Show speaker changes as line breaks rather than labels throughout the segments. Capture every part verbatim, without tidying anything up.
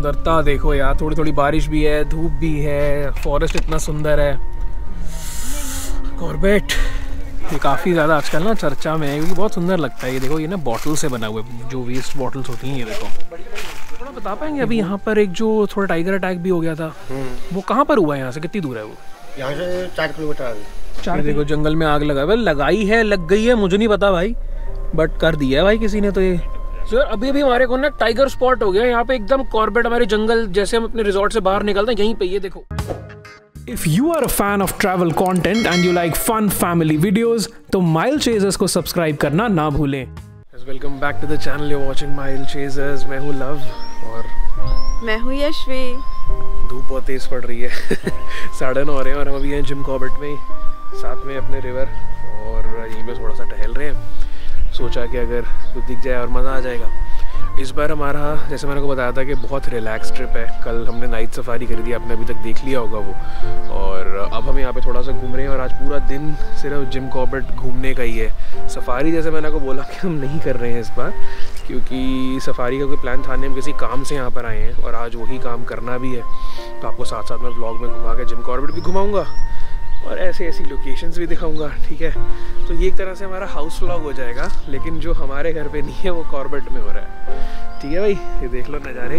सुंदरता देखो यार, थोड़ी थोड़ी बारिश भी है, धूप भी है, फॉरेस्ट इतना सुंदर है। कॉर्बेट ये काफ़ी ज़्यादा आजकल ना चर्चा में है क्योंकि बहुत सुंदर लगता है। ये देखो, ये ना बॉटल से बना हुआ है, जो वेस्ट बॉटल्स होती हैं। ये देखो, थोड़ा बता पाएंगे अभी यहाँ पर एक जो थोड़ा टाइगर अटैक भी हो गया था, वो कहाँ पर हुआ है? यहाँ से कितनी दूर है वो?
यहाँ से चार किलोमीटर आगे।
चार देखो, जंगल में आग लगा है। लगाई है, लग गई है, मुझे नहीं पता भाई, बट कर दिया है भाई किसी ने तो ये। सर अभी अभी हमारे को ना टाइगर स्पॉट हो गया यहाँ पे एकदम। कॉर्बेट हमारे जंगल जैसे हम अपने रिजॉर्ट से बाहर निकलते हैं यहीं पे, ये देखो। If you are a fan of travel content and you like fun family videos, तो Mile Chasers को सब्सक्राइब करना ना भूलें। Welcome back to the channel, you're watching Mile Chasers। मैं हूँ लव और
मैं हूँ यशवी।
धूप बहुत तेज पड़ रही है साढ़े नौ हो रहे हैं और हम अभी हैं जिम कॉर्बेट में, साथ में अपने रिवर, और यहीं पे थोड़ा सा टहल रहे हैं। सोचा कि अगर कुछ दिख जाए और मज़ा आ जाएगा। इस बार हमारा, जैसे मैंने को बताया था, कि बहुत रिलैक्स ट्रिप है। कल हमने नाइट सफारी करी थी, आपने अभी तक देख लिया होगा वो, और अब हम यहाँ पे थोड़ा सा घूम रहे हैं। और आज पूरा दिन सिर्फ जिम कॉर्बेट घूमने का ही है। सफारी जैसे मैंने को बोला कि हम नहीं कर रहे हैं इस बार, क्योंकि सफारी का कोई प्लान था नहीं, हम किसी काम से यहाँ पर आए हैं और आज वही काम करना भी है। तो आपको साथ साथ में व्लॉग में घुमा के जिम कॉर्बेट भी घुमाऊँगा और ऐसे ऐसी लोकेशंस भी दिखाऊंगा, ठीक है। तो ये एक तरह से हमारा हाउस व्लॉग हो जाएगा, लेकिन जो हमारे घर पे नहीं है वो कॉर्बेट में हो रहा है, ठीक है भाई। ये देख लो नज़ारे,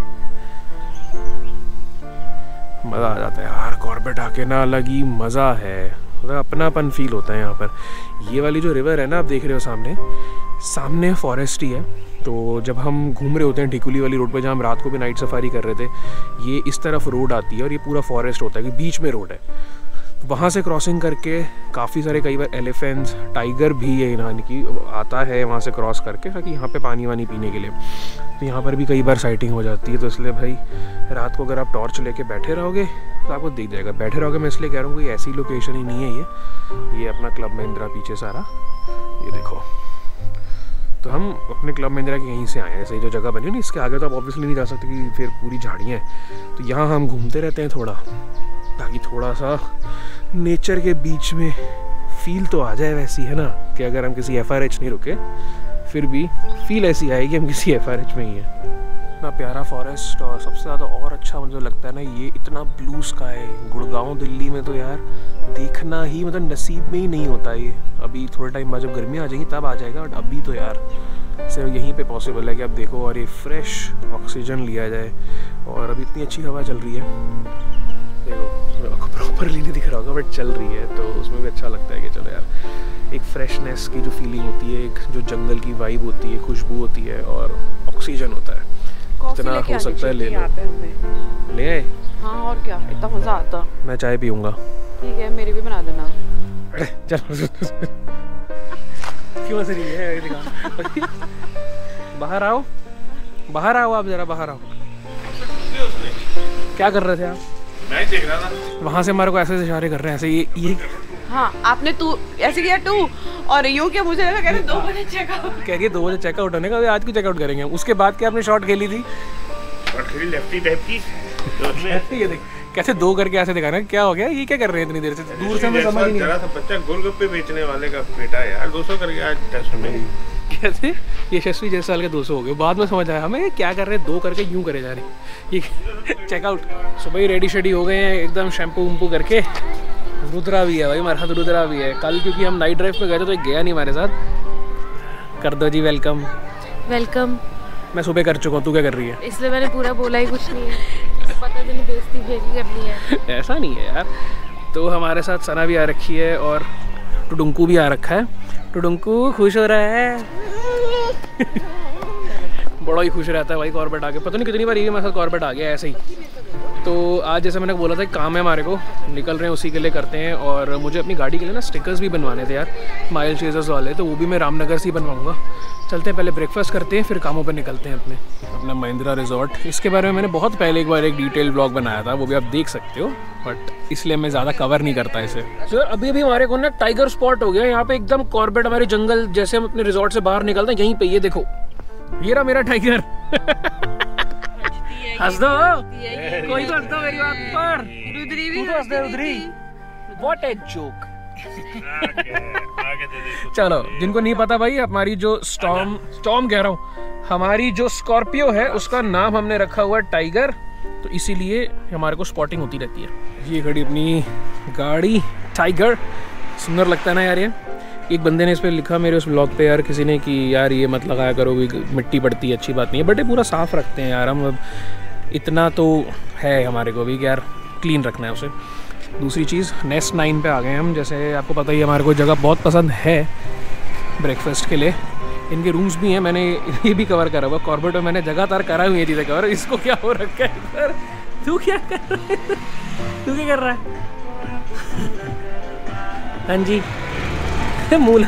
मज़ा आ जाता है यार। कॉर्बेट आके ना अलग ही मज़ा है, मतलब अपनापन फील होता है यहाँ पर। ये वाली जो रिवर है ना, आप देख रहे हो सामने, सामने फॉरेस्ट ही है। तो जब हम घूम रहे होते हैं ढिकुली वाली रोड पे, जहाँ हम रात को भी नाइट सफारी कर रहे थे, ये इस तरफ रोड आती है और ये पूरा फॉरेस्ट होता है कि बीच में रोड है। वहाँ से क्रॉसिंग करके काफ़ी सारे, कई बार एलिफेंट्स, टाइगर भी है यहाँ की आता है वहाँ से क्रॉस करके, ताकि यहाँ पे पानी वानी पीने के लिए। तो यहाँ पर भी कई बार साइटिंग हो जाती है। तो इसलिए भाई रात को अगर आप टॉर्च लेके बैठे रहोगे तो आपको दिख जाएगा। बैठे रहोगे मैं इसलिए कह रहा हूँ, कोई ऐसी लोकेशन ही नहीं है ये। ये अपना क्लब महिंद्रा पीछे सारा, ये देखो। तो हम अपने क्लब महिंद्रा के यहीं से आए हैं। सही जो जगह बनी है ना, इसके आगे तो आप ऑब्वियसली नहीं जा सकते कि फिर पूरी झाड़ियाँ हैं। तो यहाँ हम घूमते रहते हैं थोड़ा, ताकि थोड़ा सा नेचर के बीच में फील तो आ जाए वैसी, है ना, कि अगर हम किसी एफ आर एच नहीं रुके फिर भी फील ऐसी आएगी हम किसी एफ आर एच में ही है। इतना प्यारा फॉरेस्ट, और सबसे ज़्यादा और अच्छा मुझे लगता है ना, ये इतना ब्लू स्काई। गुड़गांव दिल्ली में तो यार देखना ही मतलब नसीब में ही नहीं होता ये। अभी थोड़े टाइम बाद जब गर्मी आ जाएगी तब आ जाएगा, बट अभी तो यार सिर्फ यहीं पे पॉसिबल है कि आप देखो और ये फ्रेश ऑक्सीजन लिया जाए। और अभी इतनी अच्छी हवा चल रही है, देखो आपको प्रॉपरली नहीं दिख रहा होगा बट चल रही है, तो उसमें भी अच्छा लगता है कि चलो यार, एक फ्रेशनेस की जो फीलिंग होती है, एक जो जंगल की वाइब होती है, खुशबू होती है और ऑक्सीजन होता है। जितना हो सकता है ले लो। ले आए?
हाँ और क्या, इतना मजा आता।
मैं चाय पीऊँगा।
ठीक है, मेरी भी बना देना।
चलो क्यों हंस रही है? बाहर आओ, बाहर आओ, आप जरा बाहर आओ। क्या कर रहे थे आप?
मैं देख रहा था।
वहाँ से हमारे को ऐसे इशारे कर रहे हैं, ऐसे ये ये
हाँ आपने तू ऐसे किया टू, और यूँ क्या मुझे लगा कह रहे दो बजे चेकआउट।
कह रही है दो बजे चेकआउट होने का, आज क्यों चेकआउट करेंगे? उसके बाद क्या आपने शॉट खेली थी?
शॉट खेली लेफ्टी टाइप की। तो
ये देख कैसे दो करके ऐसे दिखा रहे हैं, क्या हो गया? ये क्या कर रहे हैं इतनी देर से? दूर से हमें समझ नहीं।
जरा सा बच्चा गोलगप्पे बेचने वाले का बेटा है यार, दो सौ करके आज टेस्ट में।
कैसे ये यशस्वी जैसे साल के दो सौ हो गए? बाद में समझ आया हमें क्या कर रहे हैं, दो करके यूं करे जा रहे हैं। ये चेकआउट सुबह ही रेडी शेडी हो गए हैं एकदम, शैम्पू वम्पू करके। रुद्रा भी है भाई हमारे साथ, रुद्रा भी है। कल क्योंकि हम नाइट ड्राइव पे गए थे तो एक गया नहीं हमारे साथ। कर दो जी वेलकम।
वेलकम।
मैं सुबह कर चुका हूँ, तू क्या कर रही है?
इसलिए मैंने पूरा बोला ही कुछ नहीं है, पता नहीं बेइज्जती भेजी करनी है।
ऐसा नहीं है यार। तो हमारे साथ सना भी आ रखी है और टुडुंकू भी आ रखा है। टुडुंकू खुश हो रहा है बड़ा ही खुश रहता है भाई कॉर्बेट आके। पता नहीं कितनी बार ये मेरे साथ कॉर्बेट आ गया ऐसे ही। तो आज जैसे मैंने बोला था काम है हमारे को, निकल रहे हैं उसी के लिए करते हैं। और मुझे अपनी गाड़ी के लिए ना स्टिकर्स भी बनवाने थे यार, माइल चेजर्स वाले, तो वो भी मैं रामनगर से ही बनवाऊँगा। चलते हैं, पहले ब्रेकफास्ट करते हैं, फिर कामों पर निकलते हैं अपने अपना महिंद्रा रिजॉर्ट। इसके बारे में मैंने बहुत पहले एक बार एक डिटेल ब्लॉग बनाया था, वो भी आप देख सकते हो, बट इसलिए मैं ज़्यादा कवर नहीं करता इसे। सर अभी अभी हमारे को ना टाइगर स्पॉट हो गया यहाँ पे एकदम। कॉर्बेट हमारे जंगल जैसे हम अपने रिजॉर्ट से बाहर निकलते हैं यहीं पे, ये देखो ये रहा मेरा टाइगर। हंस दो, कोई तो हंस दो मेरी बात पर। रुद्री भी हंस दे। Rudri what a joke. चलो, जिनको नहीं पता भाई, हमारी जो स्टॉर्म स्टॉर्म कह रहा हूँ, हमारी जो स्कॉर्पियो है उसका नाम हमने रखा हुआ है टाइगर, तो इसीलिए हमारे को स्पॉटिंग होती रहती है। ये खड़ी अपनी गाड़ी टाइगर, सुंदर लगता है ना यार। ये एक बंदे ने इस पर लिखा मेरे उस ब्लॉग पे यार, किसी ने कि यार ये मत लगाया करो, मिट्टी पड़ती है, अच्छी बात नहीं है, बट ये पूरा साफ़ रखते हैं यार हम। अब इतना तो है हमारे को भी कि यार क्लीन रखना है उसे। दूसरी चीज़, नेस्ट नाइन पे आ गए हम। जैसे आपको पता ही है, हमारे को जगह बहुत पसंद है ब्रेकफास्ट के लिए। इनके रूम्स भी हैं, मैंने ये भी कवर करा हुआ। कॉर्बेट में मैंने जगह तार करा हुई है चीज़ें कवर। इसको क्या हो रखा है इधर? तू क्या कर रहा है? तू क्या कर रहा है? हाँ जी, मूल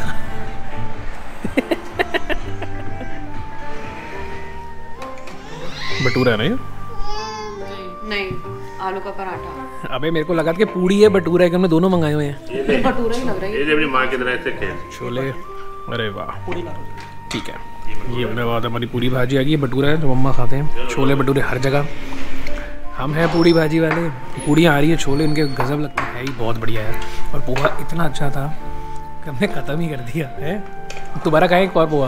भटूरा है ना ये?
नहीं, आलू का पराठा।
अबे मेरे को लगा कि पूड़ी है भटूरा है, कि हमने दोनों मंगाए हुए हैं।
ये भटूरा ही लग रहा है।
ये अपनी माँ की तरह से खेल
छोले, अरे वाह, ठीक है। ये अपने बाद हमारी पूरी भाजी आ गई, भटूरा है जो मम्मा खाते हैं। छोले भटूरे हर जगह, हम हैं पूड़ी भाजी वाले। पूड़ियाँ आ रही है, छोले इनके गजब लगते हैं, ही बहुत बढ़िया है। और पोहा इतना अच्छा था कि हमने ख़त्म ही कर दिया है। दोबारा खाएं एक और पोहा।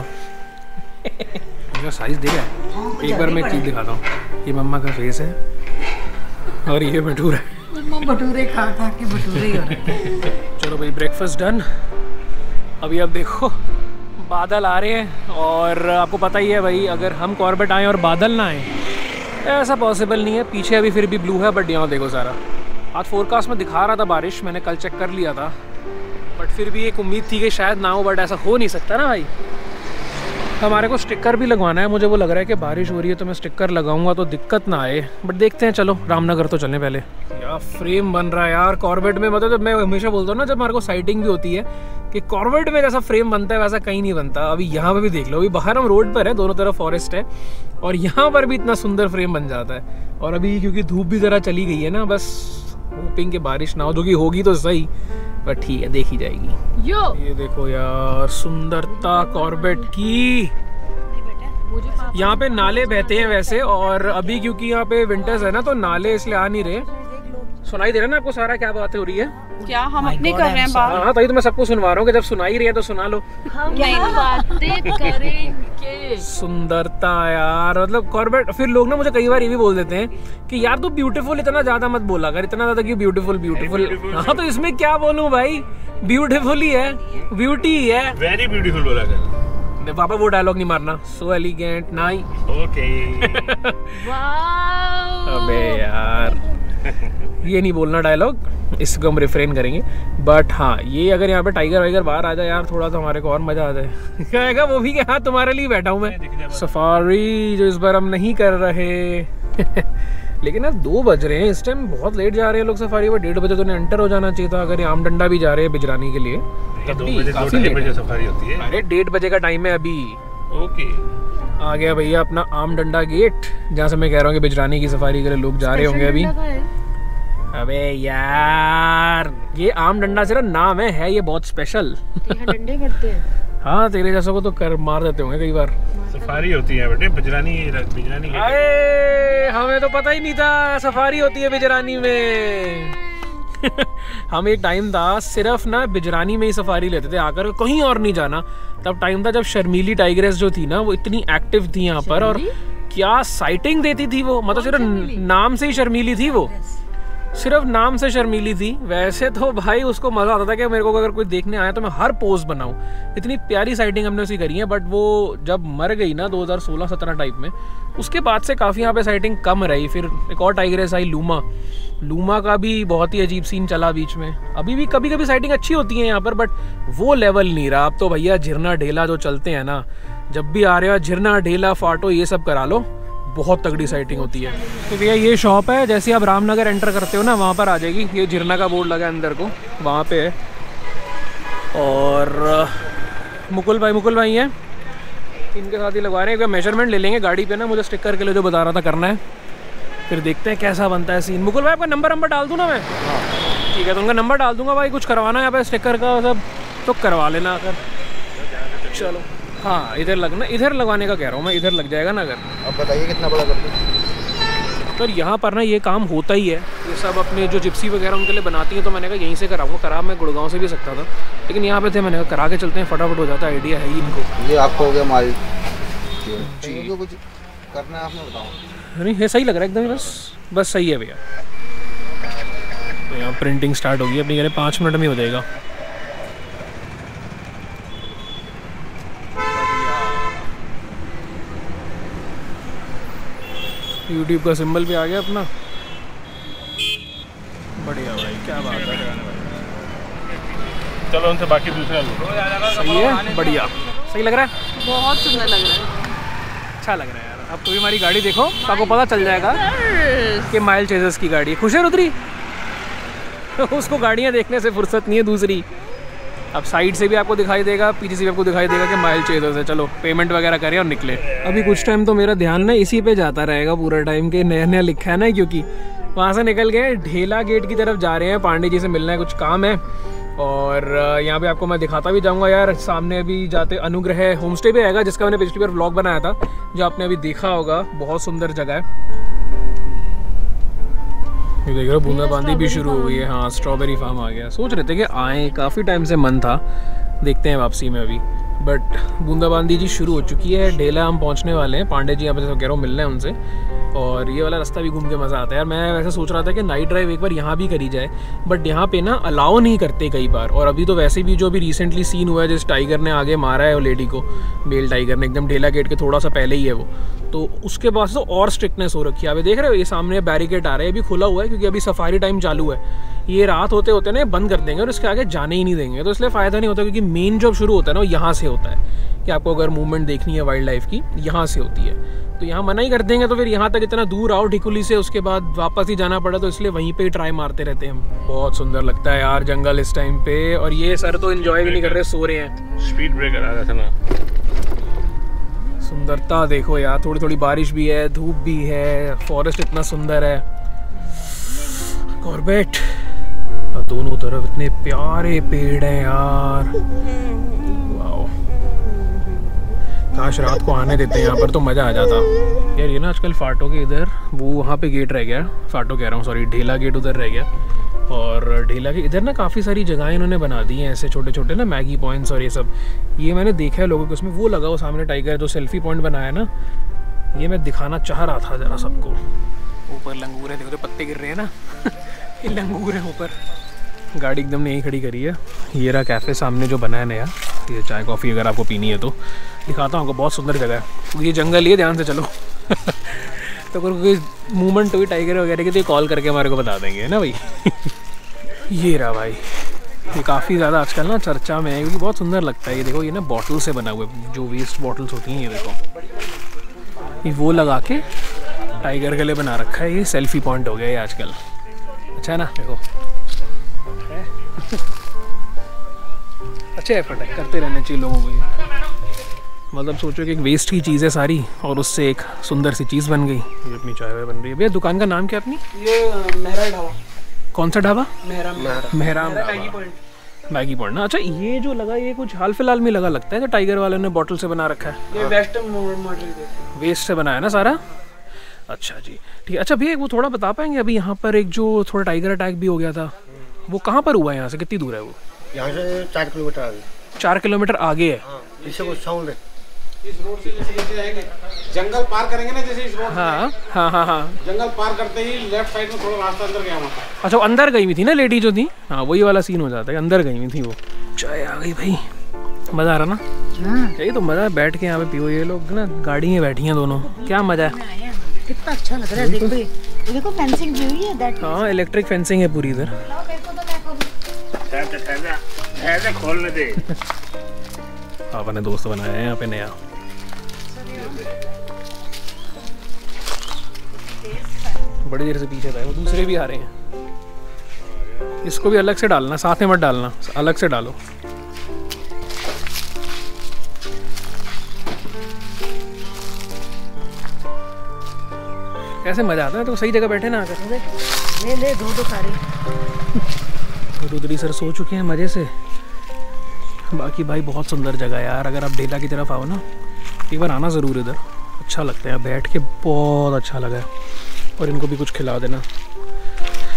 मेरा साइज़ देखा है। एक बार मैं एक चीज़ दिखाता हूँ। ये मम्मा का फेस है और ये भटूरा है।
भटूरे खा खा के भटूरे ही हो रहे हैं।
चलो भाई, ब्रेकफास्ट डन। अभी अब देखो बादल आ रहे हैं, और आपको पता ही है भाई, अगर हम कॉर्बेट आएँ और बादल ना आए, ऐसा पॉसिबल नहीं है। पीछे अभी फिर भी ब्लू है, बट यहाँ देखो सारा। आज फोरकास्ट में दिखा रहा था बारिश, मैंने कल चेक कर लिया था, बट फिर भी एक उम्मीद थी कि शायद ना हो, बट ऐसा हो नहीं सकता ना भाई। हमारे को स्टिकर भी लगवाना है। मुझे वो लग रहा है कि बारिश हो रही है तो मैं स्टिकर लगाऊंगा तो दिक्कत ना आए, बट देखते हैं। चलो रामनगर तो चलें पहले। यार फ्रेम बन रहा है यार कॉर्बेट में। मतलब जब मैं हमेशा बोलता हूँ ना, जब हमारे को साइटिंग भी होती है कि कॉर्बेट में जैसा फ्रेम बनता है वैसा कहीं नहीं बनता। अभी यहाँ पर भी देख लो, अभी बाहर हम रोड पर है, दोनों तरफ फॉरेस्ट है, और यहाँ पर भी इतना सुंदर फ्रेम बन जाता है। और अभी क्योंकि धूप भी ज़रा चली गई है ना, बस होपिंग के बारिश ना हो, जो कि होगी तो सही, पर ठीक है, देखी जाएगी। यो ये देखो यार, सुंदरता कॉर्बेट की। यहाँ पे नाले बहते हैं वैसे, और अभी क्योंकि यहाँ पे विंटर्स है ना, तो नाले इसलिए आ नहीं रहे। सुनाई दे रहा है ना आपको सारा? क्या बातें हो रही है?
क्या हम अपनी कर रहे हैं बात?
हाँ, तभी तो मैं सबको सुनवा रहा हूँ कि जब सुनाई रही है तो सुना लो।
हम बातें करेंगे।
सुंदरता यार, मतलब कॉर्बेट। फिर लोग ना मुझे कई बार ये भी बोल देते हैं कि यार तू ब्यूटीफुल इतना ज्यादा मत बोला कर, इतना ज्यादा क्यों ब्यूटीफुल ब्यूटीफुल। हाँ, तो इसमें क्या बोलूं भाई, ब्यूटीफुल ही है, ब्यूटी ही है।
वेरी ब्यूटीफुल बोला कर
पापा, वो डायलॉग नहीं मारना। सो एलिगेंट नाई।
ओके।
अबे यार, ये नहीं बोलना डायलॉग, इसको हम रिफ्रेन करेंगे। बट हाँ, ये अगर यहाँ पे टाइगर वाइगर बाहर आ जाए यार, थोड़ा तो हमारे को और मजा आ जाए। कहेगा वो भी कि हाँ तुम्हारे लिए बैठा हूँ मैं। सफारी जो इस बार हम नहीं कर रहे। लेकिन यार दो बज रहे हैं इस टाइम, बहुत लेट जा रहे हैं लोग सफारी पर। डेढ़ बजे तो उन्हें एंटर हो जाना चाहिए था। अगर ये आम डंडा भी जा रहे हैं बिजरानी के लिए, तब भी काफी लेट है।
सफारी होती है।
अरे डेढ़ बजे का टाइम है अभी।
ओके,
आ गया भैया अपना आम डंडा गेट, जहाँ से मैं कह रहा हूँ कि बिजरानी की सफारी के लिए लोग जा रहे होंगे अभी। अबे यार, ये आम डंडा सिर्फ नाम है, है ये बहुत स्पेशल।
डंडे करते हैं।
हाँ, तेरे जैसों को तो कर मार देते होंगे कई बार।
सफारी होती है बेटे, बिजरानी बिजरानी के।
अरे हमें तो पता ही नहीं था सफारी होती है बिजरानी में। हम एक टाइम था सिर्फ ना बिजरानी में ही सफारी लेते थे, आकर कहीं और नहीं जाना। तब टाइम था जब शर्मीली टाइग्रेस जो थी ना, वो इतनी एक्टिव थी यहाँ पर, और क्या साइटिंग देती थी वो। मतलब सिर्फ नाम से ही शर्मीली थी वो, सिर्फ नाम से शर्मीली थी। वैसे तो भाई उसको मजा आता था कि मेरे को अगर कोई देखने आया तो मैं हर पोज बनाऊं। इतनी प्यारी साइटिंग हमने उसी करी है। बट वो जब मर गई ना दो हज़ार सोलह सत्रह टाइप में, उसके बाद से काफ़ी यहाँ पे साइटिंग कम रही। फिर एक और टाइग्रेस आई लूमा। लूमा का भी बहुत ही अजीब सीन चला बीच में। अभी भी कभी कभी साइटिंग अच्छी होती है यहाँ पर, बट वो लेवल नहीं रहा। अब तो भैया झिरना ढेला जो चलते हैं ना, जब भी आ रहे हो झिरना ढेला फाटो ये सब करा लो, बहुत तगड़ी साइटिंग होती है। तो भैया ये शॉप है, जैसे आप रामनगर एंटर करते हो ना, वहाँ पर आ जाएगी। ये झिरना का बोर्ड लगा है अंदर को, वहाँ पे है। और मुकुल भाई मुकुल भाई हैं, इनके साथ ही लगवा रहे हैं। एक मेजरमेंट ले लेंगे गाड़ी पे ना, मुझे स्टिकर के लिए जो बता रहा था करना है, फिर देखते हैं कैसा बनता है सीन। मुकुल भाई आपका नंबर नंबर डाल दूँ ना मैं? ठीक है, तो उनका नंबर डाल दूंगा भाई। कुछ करवाना है यहाँ पे स्टिकर का सब तो करवा लेना अगर। चलो हाँ, इधर लगना, इधर लगवाने का कह रहा हूँ मैं, इधर लग जाएगा ना अगर।
अब बताइए कितना बड़ा कर दूँ?
सर यहाँ पर ना ये काम होता ही है, ये ये सब अपने जो जिप्सी वगैरह उनके लिए बनाती हैं, तो मैंने कहा यहीं से कराऊंगा। करा मैं गुड़गांव से भी सकता था, लेकिन यहाँ पे थे, मैंने कहा करा के चलते हैं, फटाफट हो जाता है, आइडिया है ही इनको।
ये आपको हो गया माल जी, कुछ करना है आपने बताओ।
नहीं है, सही लग रहा है एकदम, बस बस सही है भैया। तो यहाँ प्रिंटिंग स्टार्ट होगी अपनी, कह रहे पाँच मिनट में हो जाएगा। यूट्यूब का सिंबल भी आ गया अपना, बढ़िया भाई, क्या बात है।
चलो उनसे बाकी दूसरा लो।
सही है, बढ़िया, सही लग रहा है,
बहुत सुंदर लग रहा है,
अच्छा लग रहा है यार। अब तो भी हमारी गाड़ी देखो, आपको पता चल जाएगा कि माइल चेजर्स की गाड़ी है। खुश है रुद्री? उसको गाड़ियाँ देखने से फुर्सत नहीं है दूसरी। अब साइड से भी आपको दिखाई देगा, पीछे से भी आपको दिखाई देगा कि माइल चेजर्स है। चलो पेमेंट वगैरह करें और निकले। अभी कुछ टाइम तो मेरा ध्यान ना इसी पे जाता रहेगा पूरा टाइम, के नया नया लिखा है ना, क्योंकि वहाँ से निकल गए, ढेला गेट की तरफ जा रहे हैं, पांडे जी से मिलना है, कुछ काम है। और यहाँ पे आपको मैं दिखाता भी जाऊँगा यार। सामने अभी जाते अनुग्रह होम स्टे भी आएगा, जिसका मैंने पिछली बार व्लॉग बनाया था, जो आपने अभी देखा होगा। बहुत सुंदर जगह है। ये देख रहे हो, बूंदाबांदी भी शुरू हो गई है। हाँ, स्ट्रॉबेरी फार्म आ गया। सोच रहे थे कि आए, काफ़ी टाइम से मन था, देखते हैं वापसी में अभी, बट बूंदाबांदी जी शुरू हो चुकी है। ढेला हम पहुंचने वाले हैं, पांडे जी यहाँ पे कह रहा हूँ मिलना है उनसे। और ये वाला रास्ता भी घूम के मज़ा आता है यार। मैं वैसे सोच रहा था कि नाइट ड्राइव एक बार यहाँ भी करी जाए, बट यहाँ पे ना अलाउ नहीं करते कई बार। और अभी तो वैसे भी जो अभी रिसेंटली सीन हुआ है, जिस टाइगर ने आगे मारा है वो लेडी को, मेल टाइगर ने, एकदम ढेला गेट के थोड़ा सा पहले ही है वो, तो उसके बाद तो और स्ट्रिक्टनेस हो रखी है। अभी देख रहे हो, ये सामने बैरिकेड आ रहे हैं, अभी खुला हुआ है क्योंकि अभी सफारी टाइम चालू है। ये रात होते होते ना बंद कर देंगे और इसके आगे जाने ही नहीं देंगे, तो इसलिए फ़ायदा नहीं होता, क्योंकि मेन जब शुरू होता है ना वो यहाँ से होता है, कि आपको अगर मूवमेंट देखनी है वाइल्ड लाइफ की, यहाँ से होती है। तो यहाँ मना ही कर देंगे, तो फिर यहाँ तक इतना दूर आओ ढिकुली से, उसके बाद वापस ही जाना पड़ा, तो इसलिए वहीं पे ही ट्राई मारते रहते हैं हम। बहुत सुंदर लगता है यार जंगल इस टाइम पे। और ये सर तो एंजॉय भी नहीं कर रहे, सो रहे हैं।
स्पीड ब्रेकर आ रहा था ना।
सुंदरता देखो यार, थोड़ी थोड़ी बारिश भी है, धूप भी है, फॉरेस्ट इतना सुंदर है। कॉर्बेट, दोनों तरफ इतने प्यारे पेड़ हैं यार, वाओ। काश रात को आने देते हैं यहाँ पर, तो मज़ा आ जाता यार। ये ना आजकल फाटो के इधर, वो वहाँ पे गेट रह गया, फाटो कह रहा हूँ सॉरी, ढेला गेट उधर रह गया। और ढेला के इधर ना काफ़ी सारी जगहें इन्होंने बना दी हैं, ऐसे छोटे छोटे ना मैगी पॉइंट्स और ये सब। ये मैंने देखा है लोगों के उसमें, वो लगा वो सामने टाइगर जो सेल्फी पॉइंट बनाया ना, ये मैं दिखाना चाह रहा था ज़रा सबको। ऊपर लंगूर है, देखो तो पत्ते गिर रहे हैं ना ये लंगूर है ऊपर। गाड़ी एकदम नहीं खड़ी करी है। ये रहा कैफ़े सामने जो बना है नया, ये चाय कॉफ़ी अगर आपको पीनी है तो दिखाता हूँ आपको। बहुत सुंदर जगह है, ये जंगल ये ध्यान से चलो तो अगर कोई मूवमेंट हुई टाइगर वगैरह की तो कॉल करके हमारे को बता देंगे, है ना भाई ये रहा भाई, ये काफ़ी ज़्यादा आजकल ना चर्चा में है, क्योंकि बहुत सुंदर लगता है। ये देखो, ये ना बॉटल से बना हुआ है, जो वेस्ट बॉटल्स होती हैं, ये देखो, ये वो लगा के टाइगर के लिए बना रखा है। ये सेल्फी पॉइंट हो गया ये आजकल, अच्छा है ना। देखो अच्छे एफर्ट है, करते रहने चाहिए लोगों को। ये मतलब सोचो कि एक वेस्ट की चीज़ है सारी, और उससे एक सुंदर सी चीज़ बन गई। ये अपनी चाय बन रही है। भैया दुकान का नाम क्या अपनी?
ये मेहरा ढाबा।
कौन सा ढाबा?
मेहरा
मेहराम
मैगी पॉइंट।
मैगी पॉइंट ना। अच्छा, ये जो लगा ये कुछ हाल फिलहाल में लगा लगता है, जो टाइगर वाले ने बॉटल से बना रखा है।
ये वेस्ट मॉडल
वेस्ट से बनाया ना सारा। अच्छा जी, ठीक है। अच्छा भैया वो थोड़ा बता पाएंगे, अभी यहाँ पर एक जो थोड़ा टाइगर अटैक भी हो गया था, वो कहाँ पर हुआ है? यहाँ से कितनी दूर है वो?
यहाँ से चार किलोमीटर आगे।
चार किलोमीटर आगे है।
हाँ, इससे कुछ साउंड है।
इस रोड से जैसे जैसे आएंगे, जंगल पार करेंगे ना, जैसे इस रोड
हाँ हाँ हाँ हाँ,
जंगल पार करते ही लेफ्ट साइड में थोड़ा रास्ता अंदर गया वहाँ।
अच्छा, वो अंदर गई हुई थी ना लेडी जो थी, हाँ वही वाला सीन हो जाता है, अंदर गई हुई थी वो। चाय आ गई भाई, मज़ा आ रहा ना? यही तो मज़ा है, बैठ के यहाँ पे पियो। ये लोग ना गाड़ी में बैठी हैं दोनों, क्या मज़ा है।
कितना अच्छा लग रहा है, देखो ये देखो फेंसिंग की हुई है दैट।
हाँ, इलेक्ट्रिक फेंसिंग है पूरी इधर।
ऐसे खोलने दे।
आपने दोस्त बनाया है यहाँ पे नया। बड़ी देर से पीछे था, वो दूसरे भी आ रहे हैं। इसको भी अलग से डालना, साथ में मत डालना, अलग से डालो। कैसे मजा आता है, तो सही जगह बैठे ना आकर।
ले ले दो दो सारे।
रुद्री सर सो चुके हैं मजे से। बाकी भाई बहुत सुंदर जगह है यार, अगर आप ढेला की तरफ आओ ना, एक बार आना ज़रूर इधर, अच्छा लगता है बैठ के, बहुत अच्छा लगा है। और इनको भी कुछ खिला देना।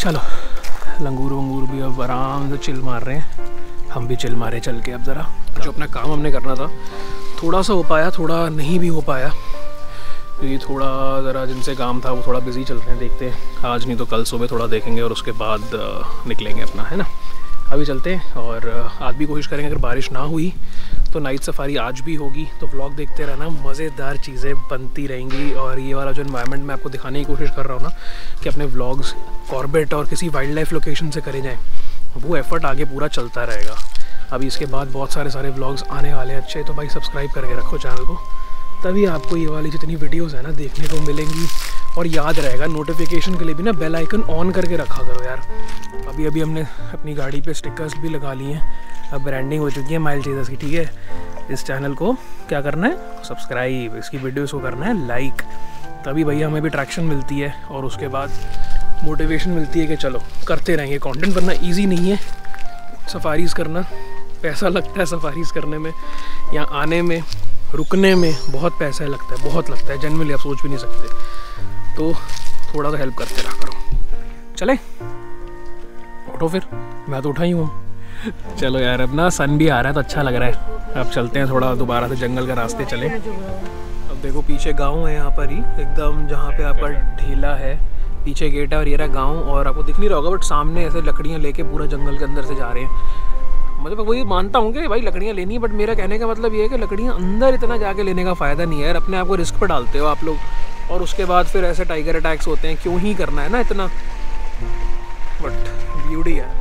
चलो लंगूर वंगूर भी अब आराम से चिल मार रहे हैं, हम भी चिल मारे चल के। अब ज़रा जो अपना काम हमने करना था थोड़ा सा हो पाया, थोड़ा नहीं भी हो पाया, क्योंकि थोड़ा ज़रा जिनसे काम था वो थोड़ा बिजी चल रहे हैं। देखते हैं आज नहीं तो कल सुबह थोड़ा देखेंगे और उसके बाद निकलेंगे अपना, है ना। अभी चलते हैं और आज भी कोशिश करेंगे, अगर बारिश ना हुई तो नाइट सफारी आज भी होगी। तो व्लॉग देखते रहना, मज़ेदार चीज़ें बनती रहेंगी। और ये वाला जो एनवायरनमेंट मैं आपको दिखाने की कोशिश कर रहा हूँ ना कि अपने व्लॉग्स कॉर्बेट और किसी वाइल्ड लाइफ लोकेशन से करे जाएँ, वो एफ़र्ट आगे पूरा चलता रहेगा। अभी इसके बाद बहुत सारे सारे व्लॉग्स आने वाले हैं अच्छे, तो भाई सब्सक्राइब करके रखो चैनल को, तभी आपको ये वाली जितनी वीडियोस है ना देखने को मिलेंगी। और याद रहेगा नोटिफिकेशन के लिए भी ना बेल आइकन ऑन करके रखा करो यार। अभी अभी हमने अपनी गाड़ी पे स्टिकर्स भी लगा लिए हैं, अब ब्रांडिंग हो चुकी है माइल चेजर्स की, ठीक है। इस चैनल को क्या करना है, सब्सक्राइब, इसकी वीडियोस को करना है लाइक, तभी भैया हमें भी ट्रैक्शन मिलती है और उसके बाद मोटिवेशन मिलती है कि चलो करते रहेंगे कंटेंट। वरना ईजी नहीं है सफारीज़ करना, पैसा लगता है सफारीज़ करने में, यहाँ आने में रुकने में बहुत पैसा लगता है, बहुत लगता है, जनरली आप सोच भी नहीं सकते। तो थोड़ा सा हेल्प करते रहा करो। चले उठो फिर, मैं तो उठा ही हूँ। चलो यार, अब ना सन भी आ रहा है तो अच्छा लग रहा है। अब चलते हैं थोड़ा दोबारा से जंगल के रास्ते चले। अब देखो पीछे गांव है यहाँ पर ही एकदम, जहाँ पे यहाँ पर ढीला है, पीछे गेट है और ये रहा गाँव। और आपको दिख नहीं रहा होगा बट सामने ऐसे लकड़ियाँ लेके पूरा जंगल के अंदर से जा रहे हैं। मतलब वही मानता हूँ कि भाई लकड़ियाँ लेनी है, बट मेरा कहने का मतलब ये है कि लकड़ियाँ अंदर इतना जाके लेने का फ़ायदा नहीं है यार। अपने आप को रिस्क पर डालते हो आप लोग, और उसके बाद फिर ऐसे टाइगर अटैक्स होते हैं, क्यों ही करना है ना इतना। बट ब्यूटी है।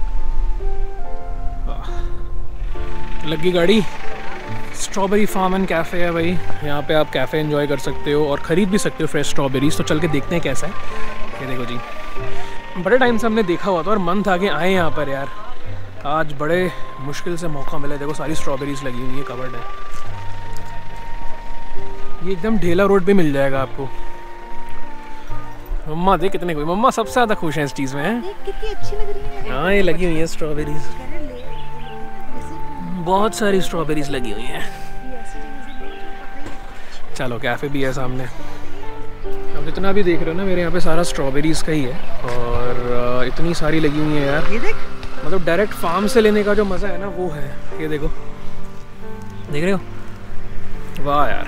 लगी गाड़ी, स्ट्रॉबेरी फार्म एंड कैफ़े है भाई, यहाँ पे आप कैफ़े एंजॉय कर सकते हो और ख़रीद भी सकते हो फ्रेश स्ट्रॉबेरीज। तो चल के देखते हैं कैसा है। ये देखो जी, बड़े टाइम से हमने देखा हुआ था और मन था कि आए यहाँ पर यार। आज बड़े मुश्किल से मौका मिला। देखो सारी स्ट्रॉबेरीज लगी हुई है, कवर्ड है। ये एकदम ढेला रोड पे मिल जाएगा आपको। मम्मा देख कितने कोई, मम्मा सबसे ज़्यादा खुश हैं इस चीज़ में, हैं?
कितनी अच्छी लग रही है।
हाँ ये लगी हुई है स्ट्रॉबेरीज, बहुत सारी स्ट्रॉबेरीज लगी हुई हैं। चलो कैफ़े भी है सामने। अब जितना भी देख रहे हो ना मेरे यहाँ पे सारा स्ट्रॉबेरीज का ही है, और इतनी सारी लगी हुई है यार।
ये देख,
मतलब डायरेक्ट फार्म से लेने का जो मज़ा है ना वो है। ये देखो, देख रहे हो, वाह यार,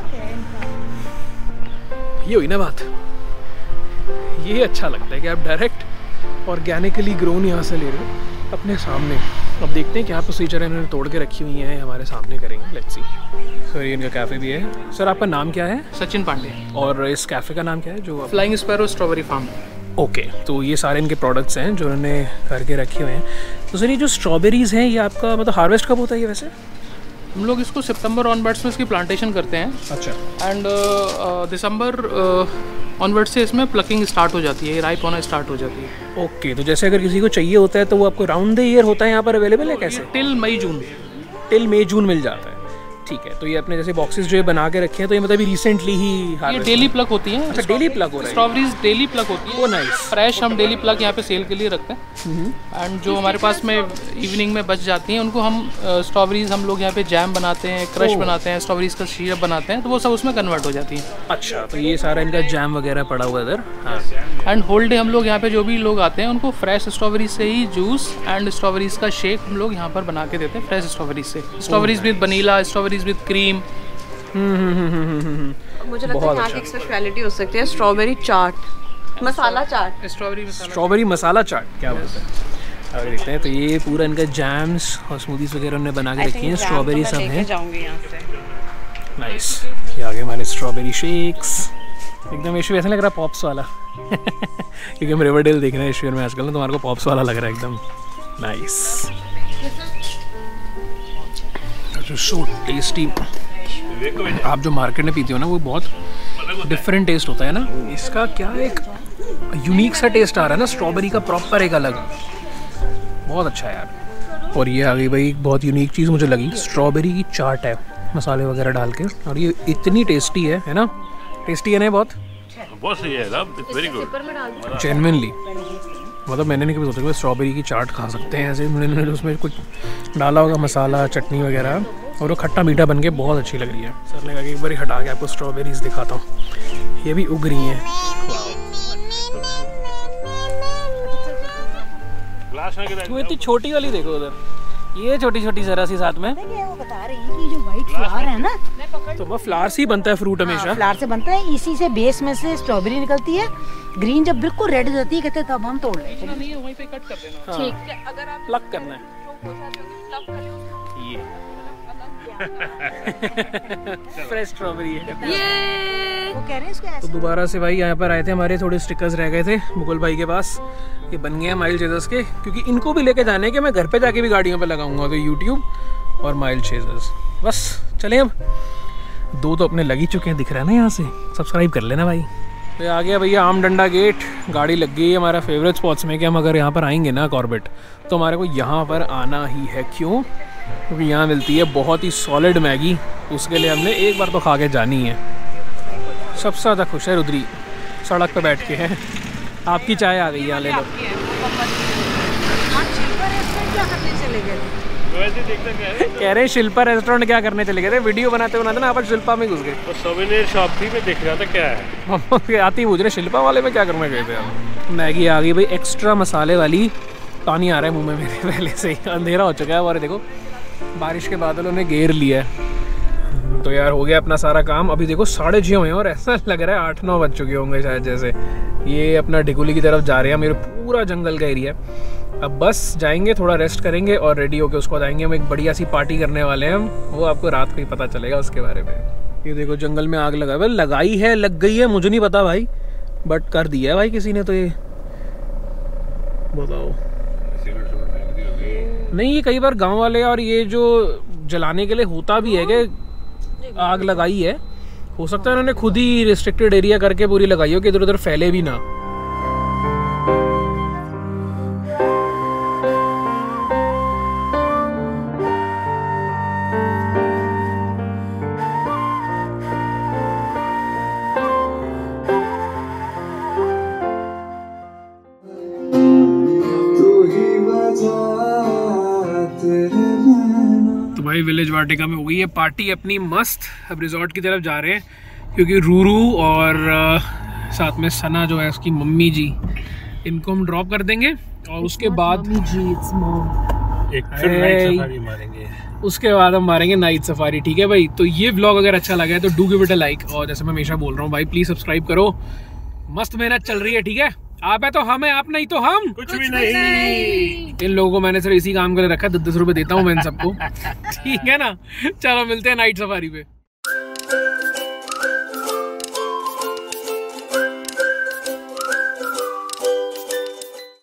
ये हुई ना बात। ये अच्छा लगता है कि आप डायरेक्ट ऑर्गेनिकली ग्रोन यहाँ से ले रहे हो अपने सामने। अब देखते हैं क्या प्रोसीजर है, इन्होंने तोड़ के रखी हुई हैं, हमारे सामने करेंगे, लेट्स सी। सर ये इनका कैफ़े भी है। सर आपका नाम क्या है?
सचिन पांडे,
और इस कैफ़े का नाम क्या है जो?
Flying sparrow strawberry farm.
Okay okay, तो ये सारे इनके प्रोडक्ट्स हैं जो इन्होंने करके रखे हुए हैं। तो सर ये जो स्ट्रॉबेरीज़ हैं ये आपका मतलब हार्वेस्ट कब होता है ये वैसे?
हम लोग इसको सितंबर ऑनवर्ड्स में इसकी प्लांटेशन करते हैं।
अच्छा।
एंड दिसंबर ऑनवर्ड से इसमें प्लकिंग स्टार्ट हो जाती है, राइप होना स्टार्ट हो जाती है।
ओके okay, तो जैसे अगर किसी को चाहिए होता है तो वो आपको राउंड द ईयर होता है यहाँ पर अवेलेबल है कैसे?
टिल मई जून,
टिल मई जून मिल जाता है, ठीक है। तो ये अपने जैसे बॉक्सेस जो है बना के रखे हैं, तो ये मतलब रिसेंटली ही
ये डेली प्लक होती है।
अच्छा डेली प्लक हो रहा है,
स्ट्रॉबेरीज डेली प्लक होती है।
Oh nice.
फ्रेश हम डेली प्लक यहाँ पे सेल के लिए रखते हैं। एंड जो हमारे पास में इवनिंग में बच जाती हैं उनको हम स्ट्रॉबेरीज हम लोग यहाँ पे जैम बनाते हैं, क्रश बनाते हैं, स्ट्रॉबेरीज का सिरप बनाते हैं, तो वो सब उसमें कन्वर्ट हो जाती हैं।
अच्छा, तो ये सारा इनका जैम वगैरह पड़ा हुआ है इधर। हाँ।
एंड होल डे हम लोग यहाँ पे जो भी लोग आते हैं उनको फ्रेश स्ट्रॉबेरीज से ही जूस एंड स्ट्रॉबेरीज का शेक हम लोग यहाँ पर बना के देते हैं, फ्रेश स्ट्रॉबेरीज से। Strawberries with vanilla, strawberries with cream.
मुझे लगता है यहाँ की एक स्पेशलिटी हो सकती है strawberry chaat, masala chaat,
strawberry masala,
strawberry masala chaat, क्या बोलते हैं। अगर देखते हैं तो ये पूरा इनका जैम्स और स्मूदीज वगैरह उन्होंने बना के रखी हैं, स्ट्रॉबेरी सब है। नाइस। ये आगे हमारे स्ट्रॉबेरी शेक्स, एकदम ईश्वर ऐसा लग रहा है पॉप्स वाला क्योंकि हम रिवरडेल देख रहे हैं ईश्वर में आजकल ना, तुम्हारे को पॉप्स वाला लग रहा है एकदम। Nice, so tasty. आप जो मार्केट में पीते हो ना वो बहुत डिफरेंट टेस्ट होता है ना, इसका क्या एक यूनिक सा टेस्ट आ रहा है ना, स्ट्रॉबेरी का प्रॉपर एक अलग, बहुत अच्छा है यार। और ये आ गई भाई एक बहुत यूनिक चीज़ मुझे लगी, स्ट्रॉबेरी की चाट है मसाले वगैरह डाल के, और ये इतनी टेस्टी है है ना, टेस्टी है ना, बहुत
बहुत सही है, वेरी गुड,
जेन्युइनली। मतलब मैंने नहीं कभी सोचा कि स्ट्रॉबेरी की चाट खा सकते हैं ऐसे, मैंने उसमें कुछ डाला होगा मसाला चटनी वगैरह, और वो खट्टा मीठा बन के बहुत अच्छी लग रही है। सर ने कहा कि एक बार हटा के आपको स्ट्रॉबेरीज दिखाता हूँ, ये भी उग रही हैं।
वो इतनी छोटी वाली देखो उधर, ये छोटी छोटी जरा सी साथ में।
देखिए वो बता रही है कि जो व्हाइट फ्लावर है ना,
तो वो फ्लावर से ही बनता है फ्रूट हमेशा।
फ्लावर से बनता है, इसी से बेस में से स्ट्रॉबेरी निकलती है। ग्रीन जब बिल्कुल रेड हो जाती है कहते हैं तब हम तोड़ लेते हैं।
नहीं है वहीं पे कट कर देना।
ठीक
है, अगर आप
प्लग करना है ये फ्रेश स्ट्रॉबेरी है
ये
वो कह रहे हैं इसको ऐसे।
तो दोबारा से भाई यहाँ पर आए थे, हमारे थोड़े स्टिकर्स रह गए थे मुकुल भाई के पास, ये बन गए हैं माइल चेजर्स के, क्योंकि इनको भी लेके जाने के मैं घर पे जाके भी गाड़ियों पे लगाऊंगा, तो यूट्यूब और माइल चेजर्स। बस चलें अब, दो तो अपने लग ही चुके हैं दिख रहा है ना यहाँ से, सब्सक्राइब कर लेना भाई। तो आ गया भैया आम डंडा गेट, गाड़ी लग गई है हमारा फेवरेट स्पॉट्स में कि हम अगर यहाँ पर आएंगे ना कॉर्बेट, तो हमारे को यहाँ पर आना ही है। क्यों? क्योंकि यहाँ मिलती है बहुत ही सॉलिड मैगी, उसके लिए हमने एक बार तो खा के जानी है। सबसे ज़्यादा खुश है रुद्री, सड़क पे बैठ के है। आपकी चाय आ गई है, ले लो।
क्या करने चले गए?
कह रहे हैं शिल्पा रेस्टोरेंट क्या करने चले गए थे, वीडियो बनाते बनाते ना आप शिल्पा में घुस गए।
सोवेनियर शॉप थी, मैं देख रहा था क्या है।
आती ही पूछ रहे शिल्पा वाले में क्या करने गए थे आप। मैगी आ गई भाई एक्स्ट्रा मसाले वाली, पानी आ रहा है मुंह में मेरे पहले से ही, अंधेरा हो चुका है और देखो बारिश के बादलों ने घेर लिया है। तो यार हो गया अपना सारा काम, अभी देखो साढ़े छः हुए हैं और ऐसा लग रहा है आठ नौ बज चुके होंगे शायद। जैसे ये अपना ढिकुली की तरफ जा रहे हैं, मेरे पूरा जंगल का एरिया। अब बस जाएंगे, थोड़ा रेस्ट करेंगे और रेडी होके उसको बताएंगे। हम एक बढ़िया सी पार्टी करने वाले हैं हम, वो आपको रात को ही पता चलेगा उसके बारे में। ये देखो जंगल में आग लगा है, लगाई है लग गई है मुझे नहीं पता भाई, बट कर दिया है भाई किसी ने। तो ये बताओ, नहीं ये कई बार गांव वाले और ये जो जलाने के लिए होता भी है कि आग लगाई है, हो सकता है उन्होंने खुद ही रिस्ट्रिक्टेड एरिया करके पूरी लगाई हो कि इधर उधर फैले भी ना। तो भाई विलेज वाटिका में हो गई है पार्टी अपनी मस्त। अब रिजॉर्ट की तरफ जा रहे हैं क्योंकि रूरू और साथ में सना जो है उसकी मम्मी जी, इनको हम ड्रॉप कर देंगे और उसके बाद
एक फिर नाइट सफारी मारेंगे,
उसके बाद हम मारेंगे नाइट सफारी। ठीक है भाई, तो ये व्लॉग अगर अच्छा लगा है तो do give it a like, और जैसे मैं हमेशा बोल रहा हूँ भाई प्लीज सब्सक्राइब करो। मस्त मेहनत चल रही है, ठीक है। आप है तो हम है, आप नहीं तो हम
कुछ, कुछ भी नहीं, नहीं।
इन लोगों को मैंने सिर्फ इसी काम के लिए रखा है, दस दस रुपए देता हूँ मैं इन सबको। ठीक है ना, चलो मिलते हैं नाइट सफारी पे।